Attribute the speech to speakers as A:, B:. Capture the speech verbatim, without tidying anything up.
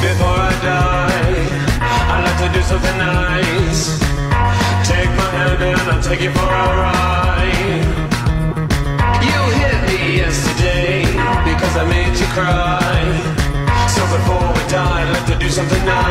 A: Before I die, I'd like to do something nice. Take my hand and I'll take you for a ride. You hit me yesterday because I made you cry. So before we die, I'd like to do something nice.